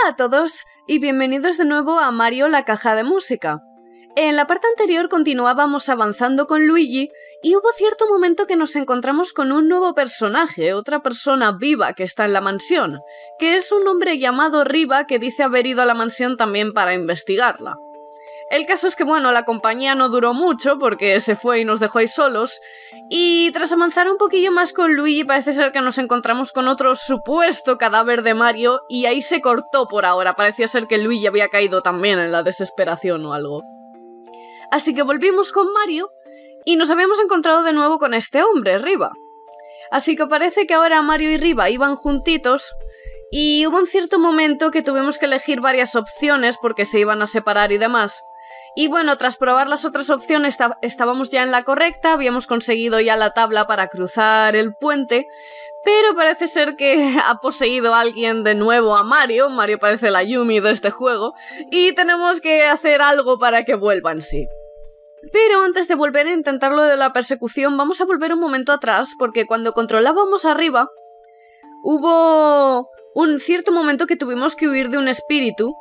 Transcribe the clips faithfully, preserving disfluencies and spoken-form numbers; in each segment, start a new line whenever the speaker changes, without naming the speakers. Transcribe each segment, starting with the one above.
Hola a todos y bienvenidos de nuevo a Mario la caja de música. En la parte anterior continuábamos avanzando con Luigi y hubo cierto momento que nos encontramos con un nuevo personaje, otra persona viva que está en la mansión, que es un hombre llamado Riva que dice haber ido a la mansión también para investigarla. El caso es que, bueno, la compañía no duró mucho porque se fue y nos dejó ahí solos, y tras avanzar un poquillo más con Luigi parece ser que nos encontramos con otro supuesto cadáver de Mario y ahí se cortó por ahora, parecía ser que Luigi había caído también en la desesperación o algo. Así que volvimos con Mario y nos habíamos encontrado de nuevo con este hombre, Riva. Así que parece que ahora Mario y Riva iban juntitos y hubo un cierto momento que tuvimos que elegir varias opciones porque se iban a separar y demás. Y bueno, tras probar las otras opciones estábamos ya en la correcta, habíamos conseguido ya la tabla para cruzar el puente, pero parece ser que ha poseído alguien de nuevo a Mario, Mario parece la Yumi de este juego, y tenemos que hacer algo para que vuelva en sí. Pero antes de volver a intentar lo de la persecución, vamos a volver un momento atrás, porque cuando controlábamos arriba, hubo un cierto momento que tuvimos que huir de un espíritu.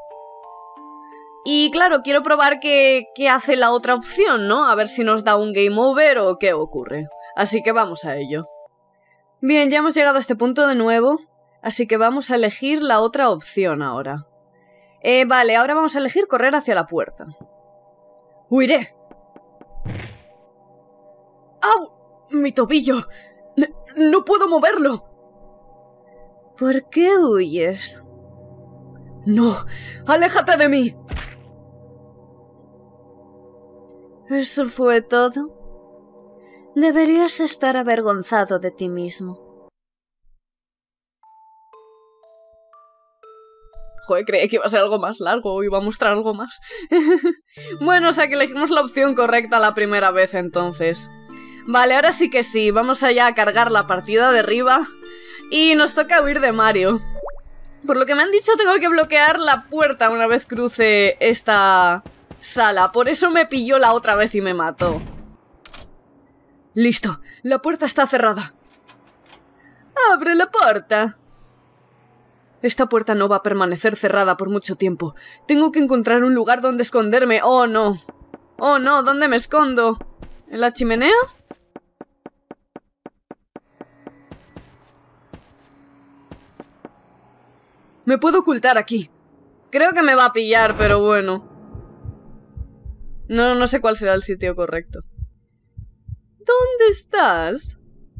Y claro, quiero probar qué, qué hace la otra opción, ¿no? A ver si nos da un game over o qué ocurre. Así que vamos a ello. Bien, ya hemos llegado a este punto de nuevo, así que vamos a elegir la otra opción ahora. Eh, vale, ahora vamos a elegir correr hacia la puerta. ¡Huiré! ¡Au! ¡Mi tobillo! ¡No, no puedo moverlo! ¿Por qué huyes? ¡No! ¡Aléjate de mí! ¿Eso fue todo? Deberías estar avergonzado de ti mismo. Joder, creí que iba a ser algo más largo o iba a mostrar algo más. Bueno, o sea que elegimos la opción correcta la primera vez entonces. Vale, ahora sí que sí, vamos allá a cargar la partida de Riva y nos toca huir de Mario. Por lo que me han dicho tengo que bloquear la puerta una vez cruce esta sala, por eso me pilló la otra vez y me mató. Listo, la puerta está cerrada. ¡Abre la puerta! Esta puerta no va a permanecer cerrada por mucho tiempo. Tengo que encontrar un lugar donde esconderme. ¡Oh, no! ¡Oh, no! ¿Dónde me escondo? ¿En la chimenea? Me puedo ocultar aquí. Creo que me va a pillar, pero bueno. No, no sé cuál será el sitio correcto. ¿Dónde estás?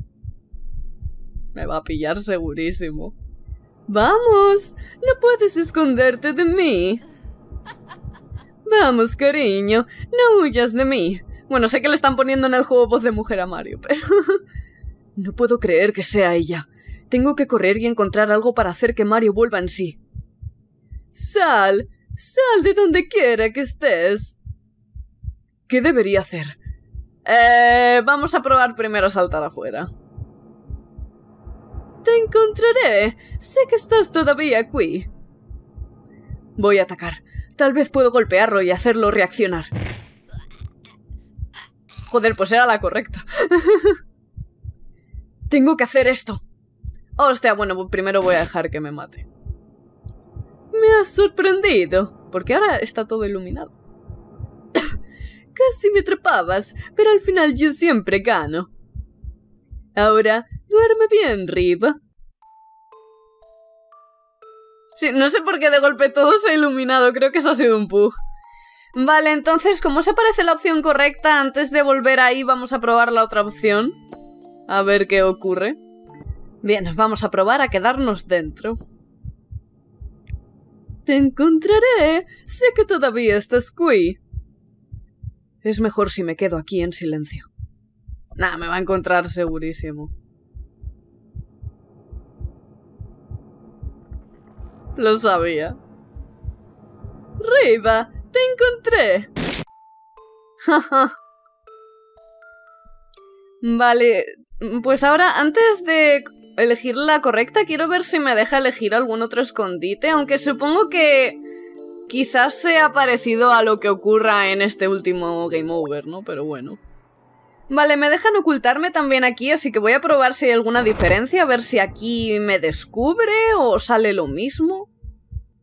Me va a pillar segurísimo. ¡Vamos! No puedes esconderte de mí. Vamos, cariño. No huyas de mí. Bueno, sé que le están poniendo en el juego voz de mujer a Mario, pero... No puedo creer que sea ella. Tengo que correr y encontrar algo para hacer que Mario vuelva en sí. ¡Sal! ¡Sal de donde quiera que estés! ¿Qué debería hacer? Eh, vamos a probar primero saltar afuera. Te encontraré. Sé que estás todavía aquí. Voy a atacar. Tal vez puedo golpearlo y hacerlo reaccionar. Joder, pues era la correcta. Tengo que hacer esto. Hostia, bueno, primero voy a dejar que me mate. Me has sorprendido, porque ahora está todo iluminado. Casi me atrapabas, pero al final yo siempre gano. Ahora, duerme bien, Riva. Sí, no sé por qué de golpe todo se ha iluminado, creo que eso ha sido un bug. Vale, entonces, como se parece la opción correcta, antes de volver ahí vamos a probar la otra opción. A ver qué ocurre. Bien, vamos a probar a quedarnos dentro. Te encontraré. Sé que todavía estás aquí. Es mejor si me quedo aquí en silencio. Nah, me va a encontrar segurísimo. Lo sabía. Riva, te encontré. Jaja. Vale, pues ahora, antes de elegir la correcta, quiero ver si me deja elegir algún otro escondite, aunque supongo que quizás sea parecido a lo que ocurra en este último Game Over, ¿no? Pero bueno. Vale, me dejan ocultarme también aquí, así que voy a probar si hay alguna diferencia, a ver si aquí me descubre o sale lo mismo.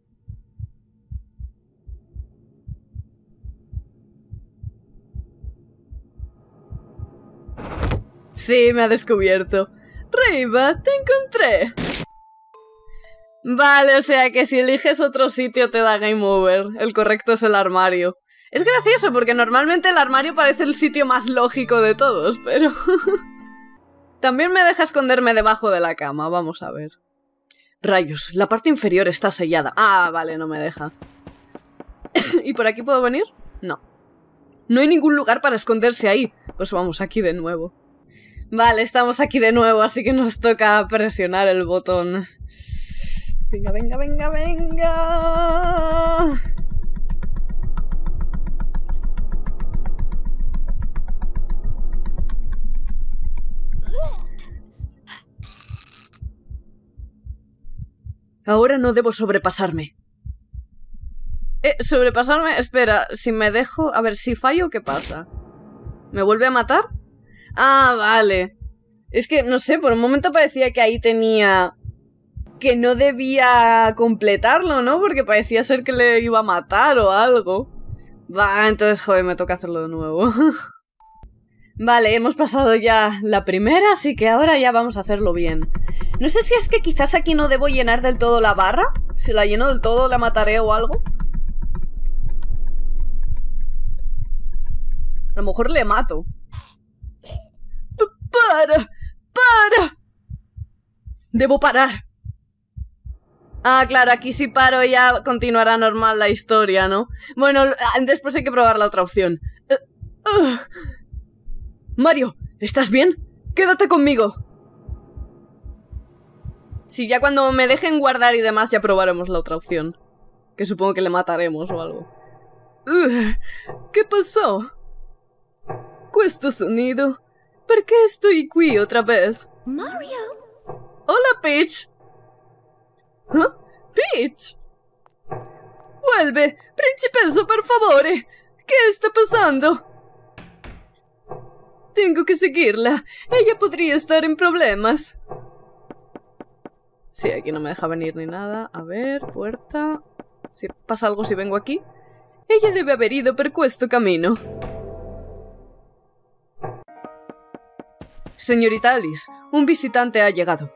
Sí, me ha descubierto. Reiva, te encontré. Vale, o sea que si eliges otro sitio te da game over. El correcto es el armario. Es gracioso porque normalmente el armario parece el sitio más lógico de todos, pero... También me deja esconderme debajo de la cama, vamos a ver. Rayos, la parte inferior está sellada. Ah, vale, no me deja. ¿Y por aquí puedo venir? No. No hay ningún lugar para esconderse ahí. Pues vamos, aquí de nuevo. Vale, estamos aquí de nuevo, así que nos toca presionar el botón. Venga, venga, venga, venga. Ahora no debo sobrepasarme. Eh, ¿sobrepasarme? Espera, si me dejo... A ver, si fallo, ¿qué pasa? ¿Me vuelve a matar? Ah, vale. Es que, no sé, por un momento parecía que ahí tenía... que no debía completarlo, ¿no? Porque parecía ser que le iba a matar o algo. Va, entonces, joder, me toca hacerlo de nuevo. Vale, hemos pasado ya la primera, así que ahora ya vamos a hacerlo bien. No sé si es que quizás aquí no debo llenar del todo la barra. Si la lleno del todo, la mataré o algo. A lo mejor le mato. P- ¡Para! ¡Para! Debo parar. Ah, claro, aquí si paro ya continuará normal la historia, ¿no? Bueno, después hay que probar la otra opción. Uh, uh. Mario, ¿estás bien? Quédate conmigo. Sí, ya cuando me dejen guardar y demás ya probaremos la otra opción. Que supongo que le mataremos o algo. Uh, ¿Qué pasó? Questo sonido. ¿Por qué estoy aquí otra vez?
Mario.
Hola, Peach. ¿Huh? Peach. Vuelve, principessa, por favor. ¿Qué está pasando? Tengo que seguirla. Ella podría estar en problemas. Sí, aquí no me deja venir ni nada. A ver, puerta. Si pasa algo si vengo aquí. Ella debe haber ido por questo camino. Señorita Alice, un visitante ha llegado.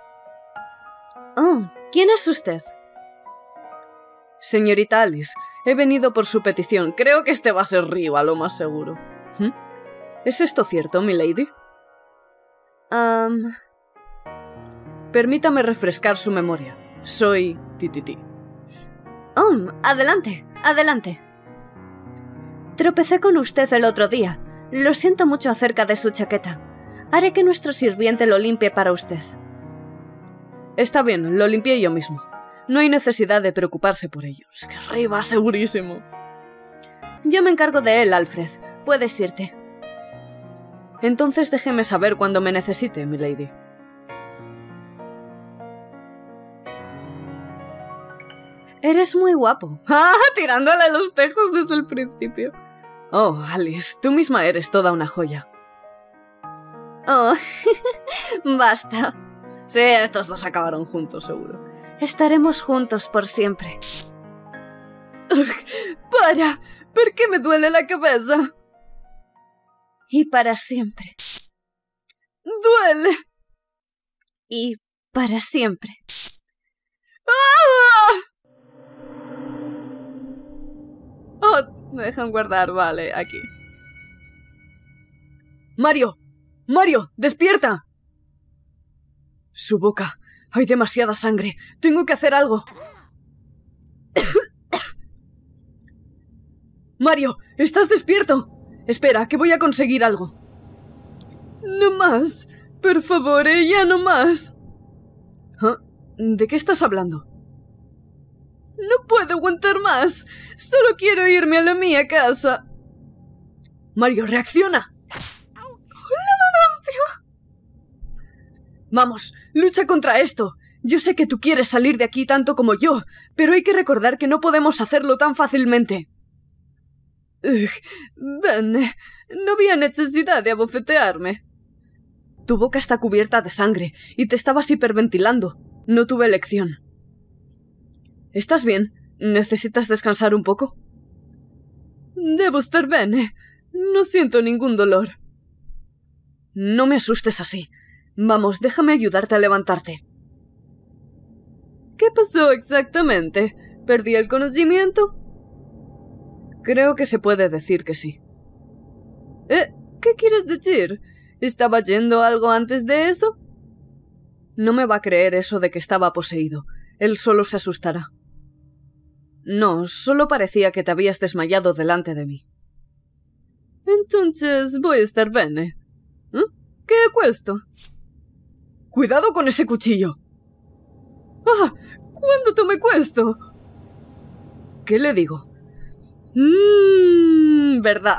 Oh, ¿quién es usted? Señorita Alice, he venido por su petición. Creo que este va a ser Riva, lo más seguro. ¿Mm? ¿Es esto cierto, milady? Um... Permítame refrescar su memoria. Soy Tititi. Oh, adelante, adelante. Tropecé con usted el otro día. Lo siento mucho acerca de su chaqueta. Haré que nuestro sirviente lo limpie para usted. Está bien, lo limpié yo mismo. No hay necesidad de preocuparse por ello. Es que Riva, segurísimo. Yo me encargo de él, Alfred. Puedes irte. Entonces déjeme saber cuando me necesite, milady. Eres muy guapo. ¡Ah! Tirándole los tejos desde el principio. Oh, Alice, tú misma eres toda una joya. Oh, basta. Sí, estos dos acabaron juntos, seguro. Estaremos juntos por siempre. ¡Para! ¿Por qué me duele la cabeza? Y para siempre. ¡Duele! Y para siempre. ¡Ah! Oh, me dejan guardar, vale, aquí. ¡Mario! ¡Mario! ¡Despierta! Su boca. Hay demasiada sangre. Tengo que hacer algo. Mario, ¿estás despierto? Espera, que voy a conseguir algo. No más. Por favor, ella no más. ¿Ah? ¿De qué estás hablando? No puedo aguantar más. Solo quiero irme a la mía casa. Mario, reacciona. Vamos, lucha contra esto. Yo sé que tú quieres salir de aquí tanto como yo, pero hay que recordar que no podemos hacerlo tan fácilmente. Ugh, ven, no había necesidad de abofetearme. Tu boca está cubierta de sangre y te estabas hiperventilando. No tuve elección. ¿Estás bien? ¿Necesitas descansar un poco? Debo estar bien. No siento ningún dolor. No me asustes así. Vamos, déjame ayudarte a levantarte. ¿Qué pasó exactamente? ¿Perdí el conocimiento? Creo que se puede decir que sí. ¿Eh? ¿Qué quieres decir? ¿Estaba yendo algo antes de eso? No me va a creer eso de que estaba poseído. Él solo se asustará. No, solo parecía que te habías desmayado delante de mí. Entonces voy a estar bene. ¿Eh? ¿Qué è questo? ¡Cuidado con ese cuchillo! ¡Ah! ¿Cuándo tomé questo? ¿Qué le digo? Mmm, verdad.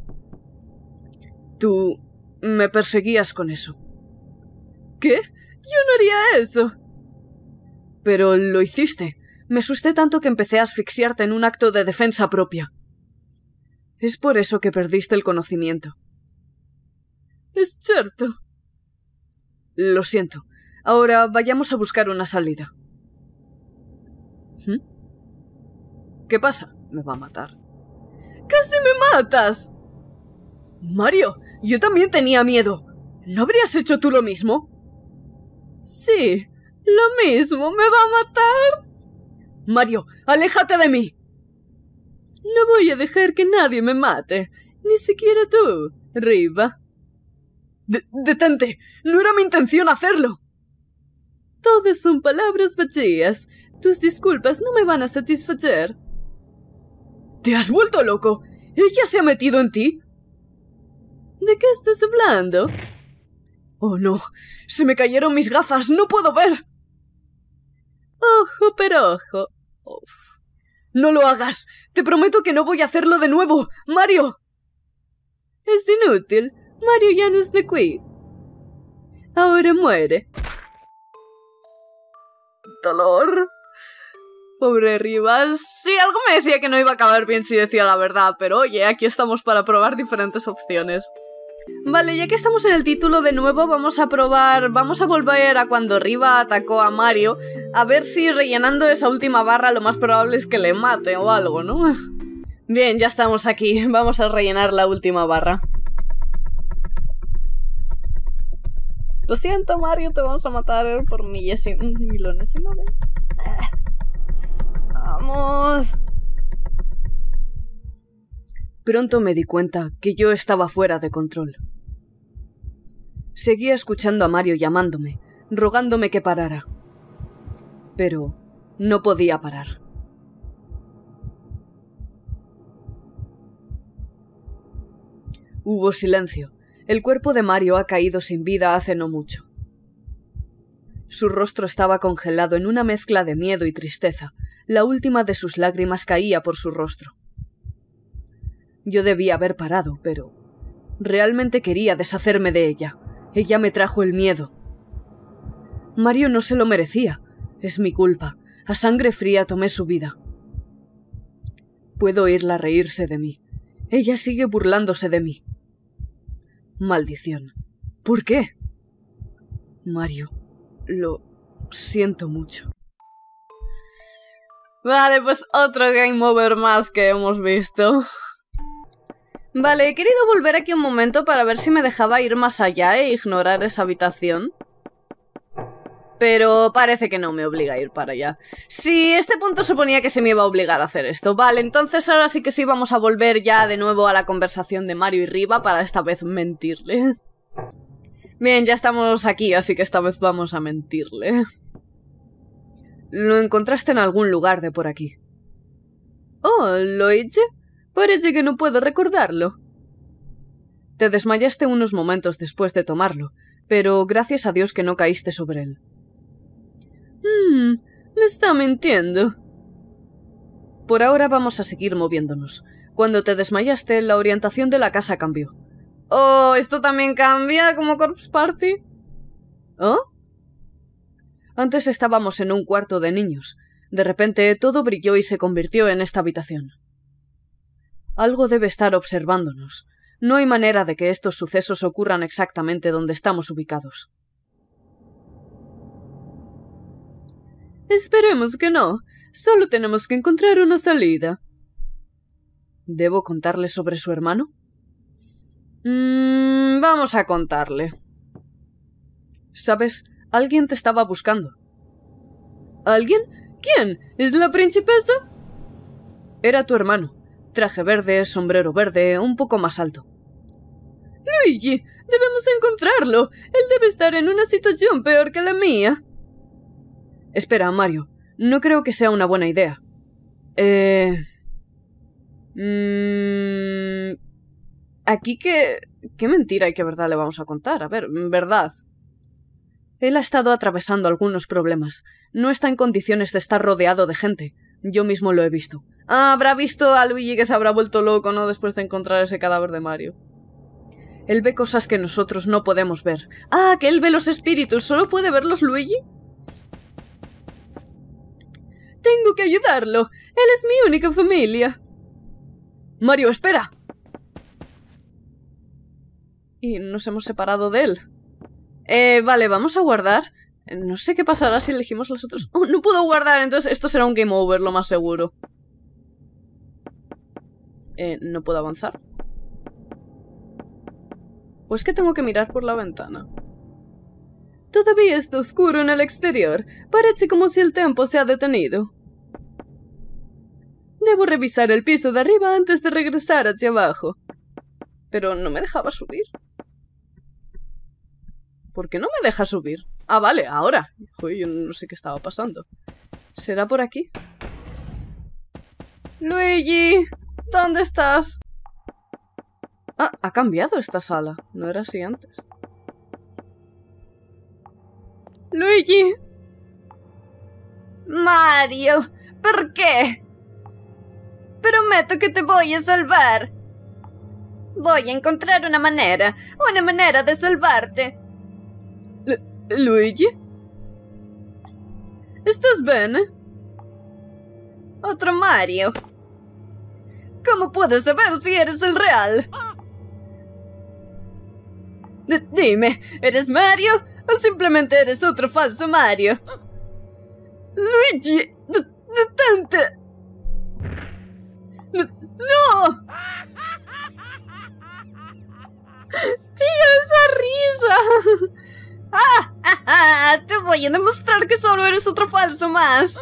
Tú me perseguías con eso. ¿Qué? Yo no haría eso. Pero lo hiciste. Me asusté tanto que empecé a asfixiarte en un acto de defensa propia. Es por eso que perdiste el conocimiento. Es cierto. Lo siento. Ahora vayamos a buscar una salida. ¿Mm? ¿Qué pasa? Me va a matar. ¡Casi me matas! Mario, yo también tenía miedo. ¿No habrías hecho tú lo mismo? Sí, lo mismo. ¿Me va a matar? Mario, aléjate de mí. No voy a dejar que nadie me mate. Ni siquiera tú, Riva. De- detente. No era mi intención hacerlo. Todas son palabras vacías. Tus disculpas no me van a satisfacer. ¿Te has vuelto loco? ¿Ella se ha metido en ti? ¿De qué estás hablando? Oh, no. Se me cayeron mis gafas. No puedo ver. Ojo por ojo. Uf. No lo hagas. Te prometo que no voy a hacerlo de nuevo. ¡Mario! Es inútil. Mario ya no está aquí. Ahora muere. Dolor. Pobre Rivas. Sí, algo me decía que no iba a acabar bien si decía la verdad, pero oye, aquí estamos para probar diferentes opciones. Vale, ya que estamos en el título de nuevo, vamos a probar, vamos a volver a cuando Riva atacó a Mario, a ver si rellenando esa última barra lo más probable es que le mate o algo, ¿no? Bien, ya estamos aquí, vamos a rellenar la última barra. Lo siento, Mario, te vamos a matar por millésima, milonésima vez. Vamos. Pronto me di cuenta que yo estaba fuera de control. Seguía escuchando a Mario llamándome, rogándome que parara. Pero no podía parar. Hubo silencio. El cuerpo de Mario ha caído sin vida hace no mucho. Su rostro estaba congelado en una mezcla de miedo y tristeza. La última de sus lágrimas caía por su rostro. Yo debía haber parado, pero realmente quería deshacerme de ella. Ella me trajo el miedo. Mario no se lo merecía. Es mi culpa. A sangre fría tomé su vida. Puedo oírla reírse de mí. Ella sigue burlándose de mí. Maldición. ¿Por qué? Mario, lo siento mucho. Vale, pues otro game over más que hemos visto. Vale, he querido volver aquí un momento para ver si me dejaba ir más allá e ignorar esa habitación. Pero parece que no me obliga a ir para allá. Sí, este punto suponía que se me iba a obligar a hacer esto. Vale, entonces ahora sí que sí vamos a volver ya de nuevo a la conversación de Mario y Riva para esta vez mentirle. Bien, ya estamos aquí, así que esta vez vamos a mentirle. Lo encontraste en algún lugar de por aquí. Oh, ¿lo hice? Parece que no puedo recordarlo. Te desmayaste unos momentos después de tomarlo, pero gracias a Dios que no caíste sobre él. Hmm, me está mintiendo. Por ahora vamos a seguir moviéndonos. Cuando te desmayaste, la orientación de la casa cambió. Oh, ¿esto también cambia como Corpse Party? ¿Oh? Antes estábamos en un cuarto de niños. De repente todo brilló y se convirtió en esta habitación. Algo debe estar observándonos. No hay manera de que estos sucesos ocurran exactamente donde estamos ubicados. Esperemos que no. Solo tenemos que encontrar una salida. ¿Debo contarle sobre su hermano? Mm, vamos a contarle. ¿Sabes? Alguien te estaba buscando. ¿Alguien? ¿Quién? ¿Es la principesa? Era tu hermano. Traje verde, sombrero verde, un poco más alto. Luigi, debemos encontrarlo. Él debe estar en una situación peor que la mía. Espera, Mario. No creo que sea una buena idea. Eh... Mmm... Aquí que... ¿Qué mentira y qué verdad le vamos a contar? A ver, verdad. Él ha estado atravesando algunos problemas. No está en condiciones de estar rodeado de gente. Yo mismo lo he visto. Ah, habrá visto a Luigi que se habrá vuelto loco, ¿no? Después de encontrar ese cadáver de Mario. Él ve cosas que nosotros no podemos ver. Ah, que él ve los espíritus. ¿Solo puede verlos Luigi? Tengo que ayudarlo. Él es mi única familia. Mario, espera. Y nos hemos separado de él. Eh, vale, vamos a guardar. No sé qué pasará si elegimos los otros. Oh, no puedo guardar, entonces esto será un game over, lo más seguro. Eh, no puedo avanzar. ¿O es que tengo que mirar por la ventana? Todavía está oscuro en el exterior. Parece como si el tiempo se ha detenido. Debo revisar el piso de arriba antes de regresar hacia abajo. Pero no me dejaba subir. ¿Por qué no me deja subir? Ah, vale, ahora. Uy, yo no sé qué estaba pasando. ¿Será por aquí? Luigi, ¿dónde estás? Ah, ha cambiado esta sala. No era así antes. Luigi. Mario, ¿por qué? Prometo que te voy a salvar. Voy a encontrar una manera, una manera de salvarte. Lu- ¿Luigi? ¿Estás bien? Otro Mario. ¿Cómo puedo saber si eres el real? D- dime, ¿eres Mario o simplemente eres otro falso Mario? Luigi, detente. ¡No! ¡Tío, esa risa! ¡Ah! ¡Ah! ¡Ah! Te voy a demostrar que solo eres otro falso más.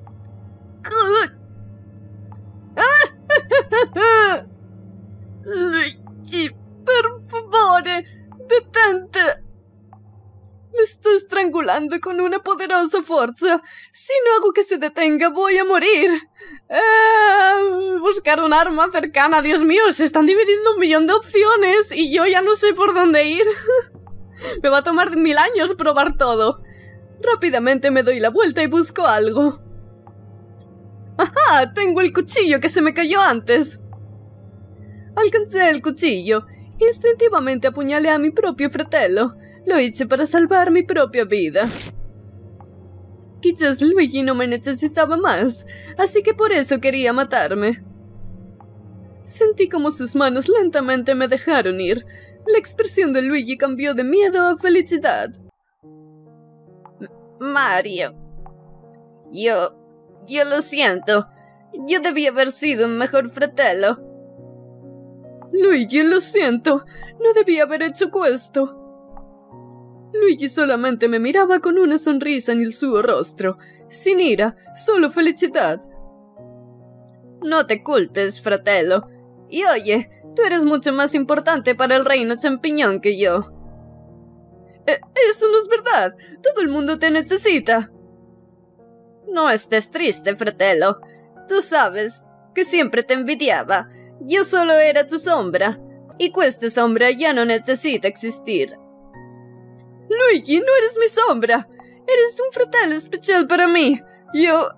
Luigi, por favor, detente. Me está estrangulando con una poderosa fuerza. Si no hago que se detenga, voy a morir. Eh, buscar un arma cercana. Dios mío, se están dividiendo un millón de opciones y yo ya no sé por dónde ir. Me va a tomar mil años probar todo. Rápidamente me doy la vuelta y busco algo. ¡Ajá! Tengo el cuchillo que se me cayó antes. Alcancé el cuchillo. Instintivamente apuñalé a mi propio fratello. Lo hice para salvar mi propia vida. Quizás Luigi no me necesitaba más, así que por eso quería matarme. Sentí como sus manos lentamente me dejaron ir. La expresión de Luigi cambió de miedo a felicidad. M- Mario. Yo... Yo lo siento. Yo debí haber sido un mejor fratello. Luigi, lo siento. No debí haber hecho questo. Luigi solamente me miraba con una sonrisa en el suo rostro. Sin ira, solo felicidad. No te culpes, fratello. Y oye, tú eres mucho más importante para el reino champiñón que yo. E- eso no es verdad. Todo el mundo te necesita. No estés triste, fratello. Tú sabes que siempre te envidiaba. Yo solo era tu sombra. Y esta sombra ya no necesita existir. Luigi, no eres mi sombra. Eres un fratello especial para mí. Yo...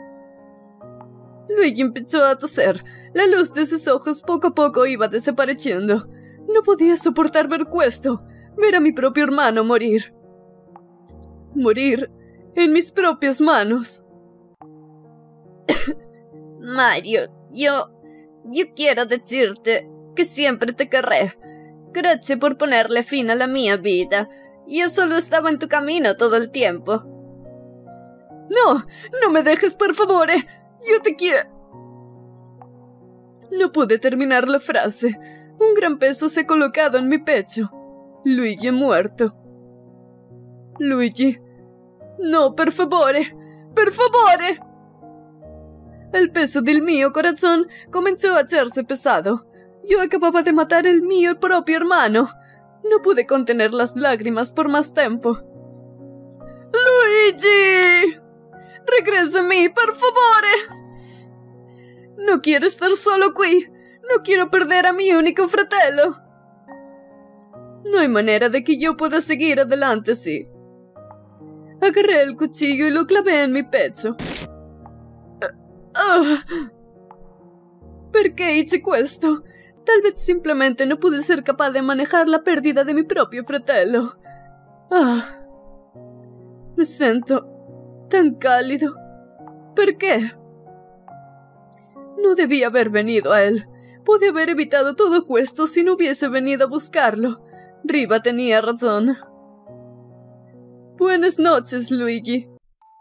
Luigi empezó a toser. La luz de sus ojos poco a poco iba desapareciendo. No podía soportar ver esto. Ver a mi propio hermano morir. Morir en mis propias manos. Mario, yo... Yo quiero decirte que siempre te querré. Gracias por ponerle fin a la mía vida. Yo solo estaba en tu camino todo el tiempo. No, no me dejes, por favor. Yo te quiero. No pude terminar la frase. Un gran peso se ha colocado en mi pecho. Luigi è muerto. Luigi. No, per favore. Per favore. El peso del mio corazón comenzó a hacerse pesado. Yo acababa de matar el mío propio hermano. No pude contener las lágrimas por más tiempo. ¡Luigi! ¡Regresa a mí, por favor! No quiero estar solo qui. No quiero perder a mi único fratello. No hay manera de que yo pueda seguir adelante así. Agarré el cuchillo y lo clavé en mi pecho. Uh, ¿Perché hice questo? Tal vez simplemente no pude ser capaz de manejar la pérdida de mi propio fratello. Ah, me siento tan cálido. ¿Por qué? No debía haber venido a él. Pude haber evitado todo esto si no hubiese venido a buscarlo. Riva tenía razón. Buenas noches, Luigi.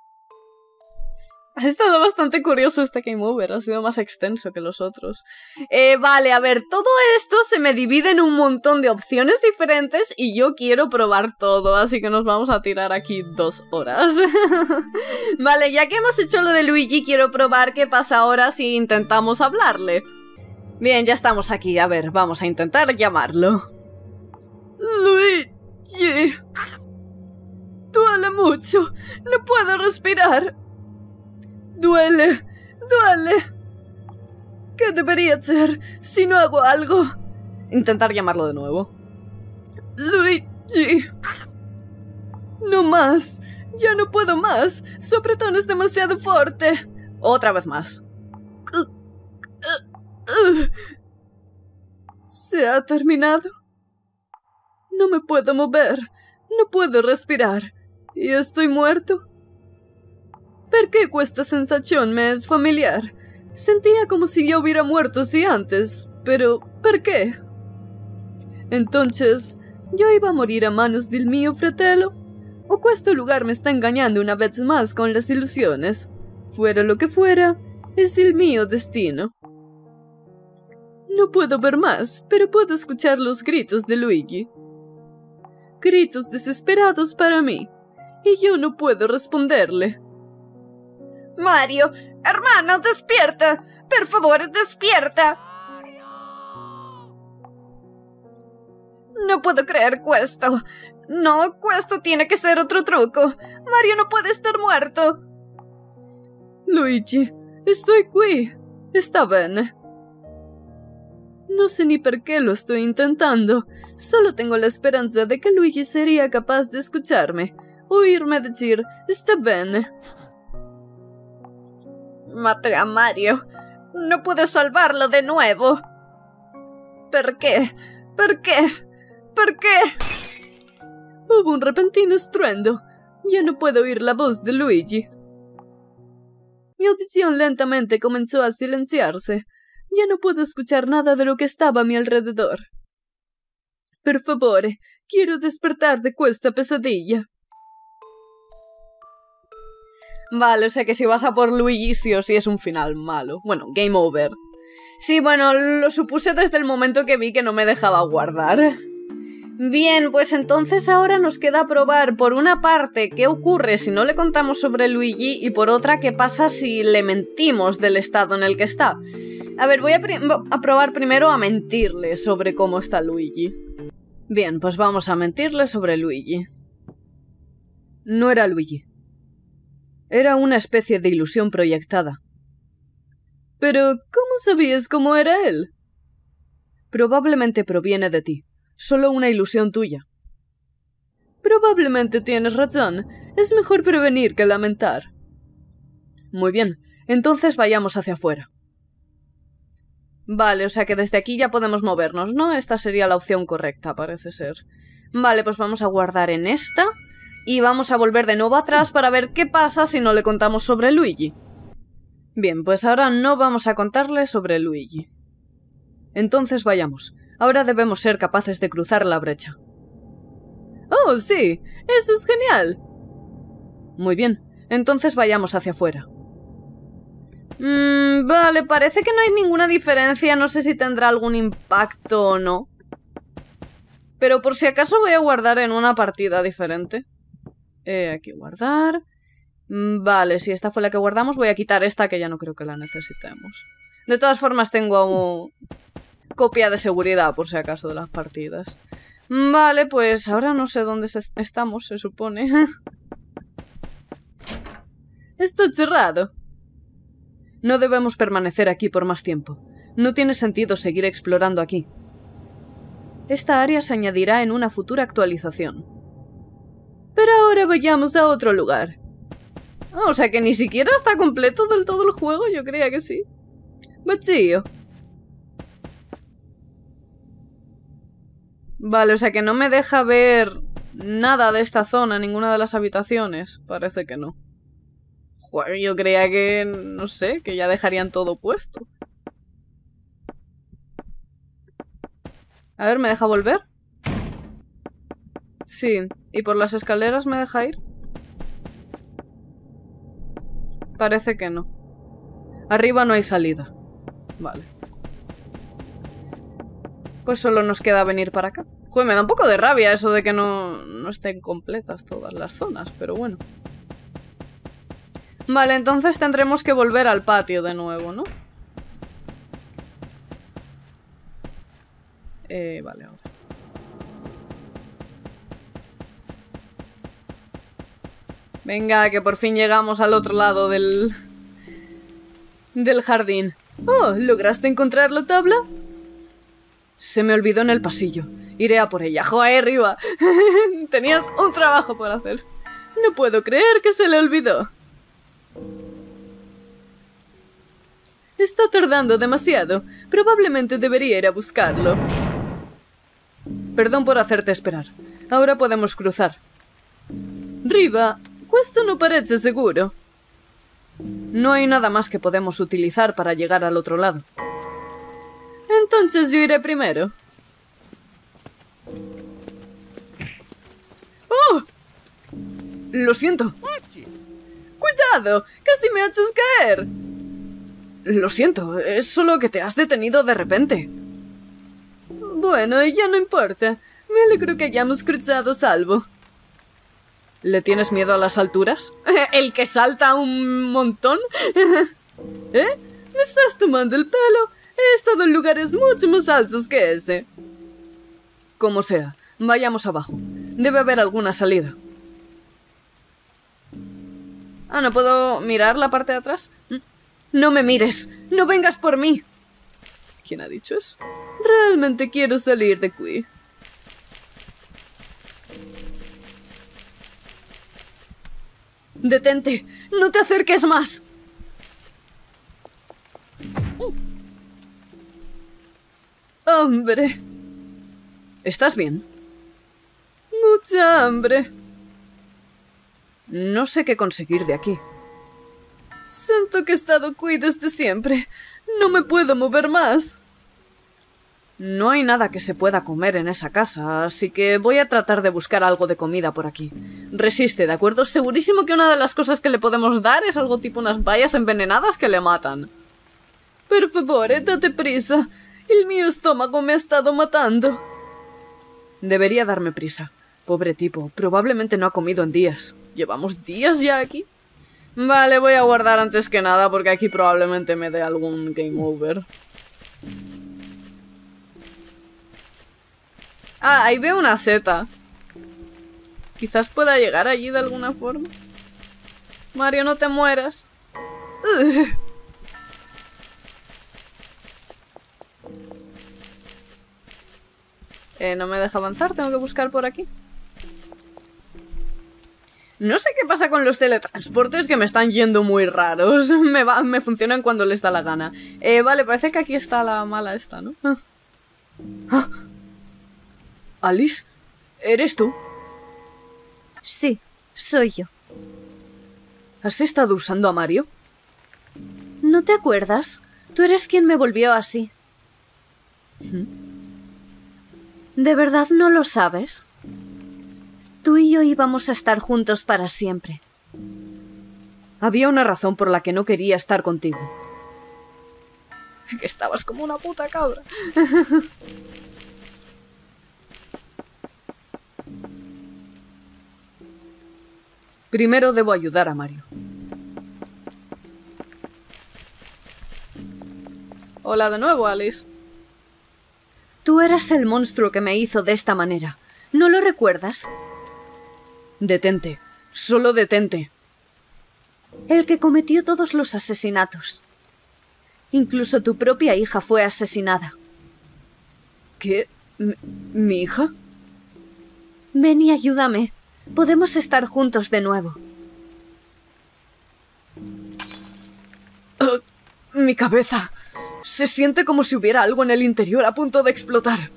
Ha estado bastante curioso este Game Over, ha sido más extenso que los otros. Eh, vale, a ver, todo esto se me divide en un montón de opciones diferentes y yo quiero probar todo, así que nos vamos a tirar aquí dos horas. Vale, ya que hemos hecho lo de Luigi, quiero probar qué pasa ahora si intentamos hablarle. Bien, ya estamos aquí, a ver, vamos a intentar llamarlo. Luigi... Duele mucho, no puedo respirar. Duele, duele. ¿Qué debería hacer si no hago algo? Intentar llamarlo de nuevo. Luigi. No más. Ya no puedo más. Su apretón es demasiado fuerte. Otra vez más. ¿Se ha terminado? No me puedo mover. No puedo respirar. ¿Y estoy muerto? ¿Por qué esta sensación me es familiar? Sentía como si yo hubiera muerto así antes, pero ¿por qué? Entonces, ¿yo iba a morir a manos del mío fratello? ¿O este lugar me está engañando una vez más con las ilusiones? Fuera lo que fuera, es el mío destino. No puedo ver más, pero puedo escuchar los gritos de Luigi. Gritos desesperados para mí, y yo no puedo responderle. Mario, hermano, despierta. Por favor, despierta. No puedo creer esto. No, esto tiene que ser otro truco. Mario no puede estar muerto. Luigi, estoy aquí. Está bien. No sé ni por qué lo estoy intentando. Solo tengo la esperanza de que Luigi sería capaz de escucharme. Oírme decir, está bien. Maté a Mario. No pude salvarlo de nuevo. ¿Por qué? ¿Por qué? ¿Por qué? Hubo un repentino estruendo. Ya no puedo oír la voz de Luigi. Mi audición lentamente comenzó a silenciarse. Ya no puedo escuchar nada de lo que estaba a mi alrededor. Por favor, quiero despertar de esta pesadilla. Vale, o sea que si vas a por Luigi sí o sí es un final malo. Bueno, game over. Sí, bueno, lo supuse desde el momento que vi que no me dejaba guardar. Bien, pues entonces ahora nos queda probar por una parte qué ocurre si no le contamos sobre Luigi y por otra qué pasa si le mentimos del estado en el que está. A ver, voy a, a probar primero a mentirle sobre cómo está Luigi. Bien, pues vamos a mentirle sobre Luigi. No era Luigi. Era una especie de ilusión proyectada. ¿Pero cómo sabías cómo era él? Probablemente proviene de ti. Solo una ilusión tuya. Probablemente tienes razón. Es mejor prevenir que lamentar. Muy bien, entonces vayamos hacia afuera. Vale, o sea que desde aquí ya podemos movernos, ¿no? Esta sería la opción correcta, parece ser. Vale, pues vamos a guardar en esta. Y vamos a volver de nuevo atrás para ver qué pasa si no le contamos sobre Luigi. Bien, pues ahora no vamos a contarle sobre Luigi. Entonces vayamos. Ahora debemos ser capaces de cruzar la brecha. ¡Oh, sí! ¡Eso es genial! Muy bien, entonces vayamos hacia afuera. Mm, vale, parece que no hay ninguna diferencia. No sé si tendrá algún impacto o no. Pero por si acaso voy a guardar en una partida diferente. Eh, aquí guardar. Mm, vale, si esta fue la que guardamos, voy a quitar esta que ya no creo que la necesitemos. De todas formas tengo un... copia de seguridad por si acaso de las partidas. Mm, vale, pues ahora no sé dónde se... estamos, se supone. Está cerrado. No debemos permanecer aquí por más tiempo. No tiene sentido seguir explorando aquí. Esta área se añadirá en una futura actualización. Pero ahora vayamos a otro lugar. Oh, o sea que ni siquiera está completo del todo el juego, yo creía que sí. Vacío. Vale, o sea que no me deja ver nada de esta zona, ninguna de las habitaciones. Parece que no. Joder, yo creía que, no sé, que ya dejarían todo puesto. A ver, ¿me deja volver? Sí, ¿y por las escaleras me deja ir? Parece que no. Arriba no hay salida. Vale. Pues solo nos queda venir para acá. Joder, me da un poco de rabia eso de que no, no estén completas todas las zonas, pero bueno. Vale, entonces tendremos que volver al patio de nuevo, ¿no? Eh, vale, ahora. Venga, que por fin llegamos al otro lado del... del jardín. Oh, ¿lograste encontrar la tabla? Se me olvidó en el pasillo. Iré a por ella. ¡Joder, arriba! Tenías un trabajo por hacer. No puedo creer que se le olvidó. Está tardando demasiado. Probablemente debería ir a buscarlo. Perdón por hacerte esperar. Ahora podemos cruzar. Riva, esto no parece seguro. No hay nada más que podemos utilizar para llegar al otro lado. Entonces yo iré primero. ¡Oh! Lo siento. ¡Cuidado! ¡Casi me haces caer! Lo siento, es solo que te has detenido de repente. Bueno, ya no importa. Me alegro que hayamos cruzado a salvo. ¿Le tienes miedo a las alturas? ¿El que salta un montón? ¿Eh? ¿Me estás tomando el pelo? He estado en lugares mucho más altos que ese. Como sea, vayamos abajo. Debe haber alguna salida. Ah, ¿no puedo mirar la parte de atrás? No me mires. No vengas por mí. ¿Quién ha dicho eso? Realmente quiero salir de aquí. ¡Detente! ¡No te acerques más! ¡Hambre! ¿Estás bien? Mucha hambre. No sé qué conseguir de aquí. Siento que he estado aquí desde siempre. No me puedo mover más. No hay nada que se pueda comer en esa casa, así que voy a tratar de buscar algo de comida por aquí. Resiste, ¿de acuerdo? Segurísimo que una de las cosas que le podemos dar es algo tipo unas bayas envenenadas que le matan. Por favor, date prisa. El mío estómago me ha estado matando. Debería darme prisa. Pobre tipo, probablemente no ha comido en días. ¿Llevamos días ya aquí? Vale, voy a guardar antes que nada porque aquí probablemente me dé algún game over. Ah, ahí veo una seta. Quizás pueda llegar allí de alguna forma. Mario, no te mueras. Ugh. Eh, no me deja avanzar, tengo que buscar por aquí. No sé qué pasa con los teletransportes que me están yendo muy raros. Me, va, me funcionan cuando les da la gana. Eh, vale, parece que aquí está la mala esta, ¿no? Ah. Ah. Alice, ¿eres tú?
Sí, soy yo.
¿Has estado usando a Mario?
¿No te acuerdas? Tú eres quien me volvió así.
¿Mm?
¿De verdad no lo sabes? Tú y yo íbamos a estar juntos para siempre.
Había una razón por la que no quería estar contigo. Que estabas como una puta cabra. Primero debo ayudar a Mario. Hola de nuevo, Alice.
Tú eras el monstruo que me hizo de esta manera. ¿No lo recuerdas?
Detente. Solo detente.
El que cometió todos los asesinatos. Incluso tu propia hija fue asesinada.
¿Qué? ¿Mi, mi hija?
Ven y ayúdame. Podemos estar juntos de nuevo.
Uh, mi cabeza. Se siente como si hubiera algo en el interior a punto de explotar.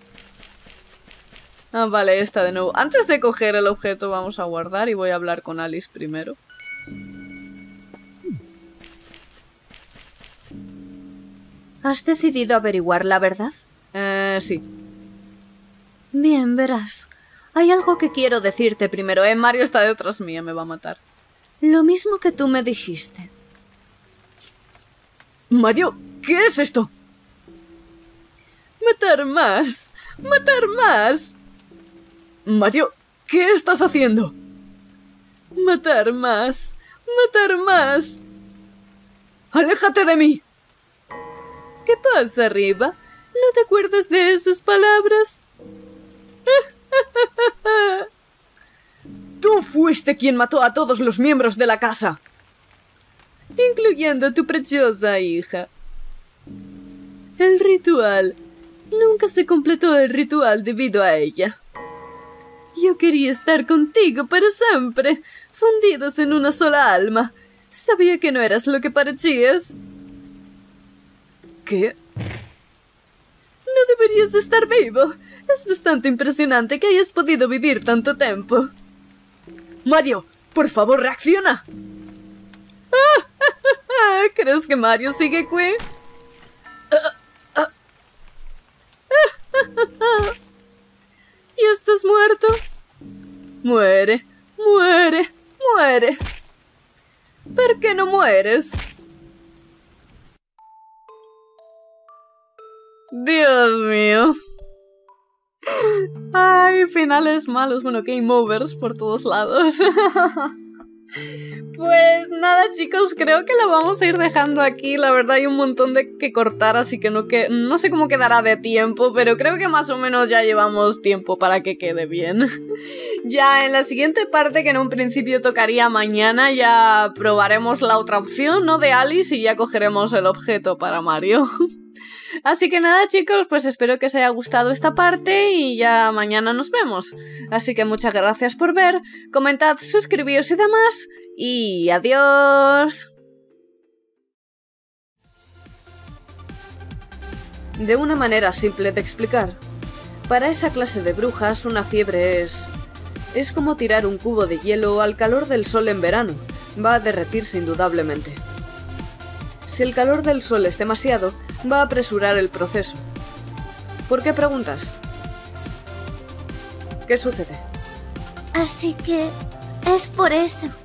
Ah, vale, esta de nuevo. Antes de coger el objeto vamos a guardar y voy a hablar con Alice primero.
¿Has decidido averiguar la verdad?
Eh, sí.
Bien, verás. Hay algo que quiero decirte primero, ¿eh?
Mario está detrás mía, me va a matar.
Lo mismo que tú me dijiste.
Mario, ¿qué es esto? Matar más. Matar más. Mario, ¿qué estás haciendo? Matar más. Matar más. ¡Aléjate de mí! ¿Qué pasa arriba? ¿No te acuerdas de esas palabras? Tú fuiste quien mató a todos los miembros de la casa. Incluyendo a tu preciosa hija. El ritual. Nunca se completó el ritual debido a ella. Yo quería estar contigo para siempre, fundidos en una sola alma. Sabía que no eras lo que parecías. ¿Qué? No deberías estar vivo. Es bastante impresionante que hayas podido vivir tanto tiempo. Mario, por favor, reacciona. ¿Crees que Mario sigue aquí? ¿Y estás muerto? Muere, muere, muere. ¿Por qué no mueres? Dios mío. Ay, finales malos. Bueno, game overs por todos lados. Pues nada, chicos, creo que la vamos a ir dejando aquí. La verdad hay un montón de que cortar, así que no, que no sé cómo quedará de tiempo, pero creo que más o menos ya llevamos tiempo para que quede bien. Ya en la siguiente parte, que en un principio tocaría mañana, ya probaremos la otra opción, ¿no? De Alice, y ya cogeremos el objeto para Mario. Así que nada, chicos, pues espero que os haya gustado esta parte y ya mañana nos vemos. Así que muchas gracias por ver, comentad, suscribíos y demás, y adiós. De una manera simple de explicar, para esa clase de brujas una fiebre es... es como tirar un cubo de hielo al calor del sol en verano, va a derretirse indudablemente. Si el calor del sol es demasiado, va a apresurar el proceso. ¿Por qué preguntas? ¿Qué sucede?
Así que... es por eso.